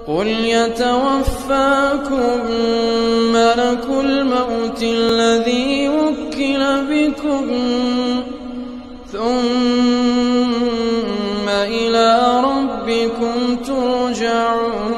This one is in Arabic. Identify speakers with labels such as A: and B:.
A: قل يتوفاكم ملك الموت الذي وكل بكم ثم إلى ربكم ترجعون.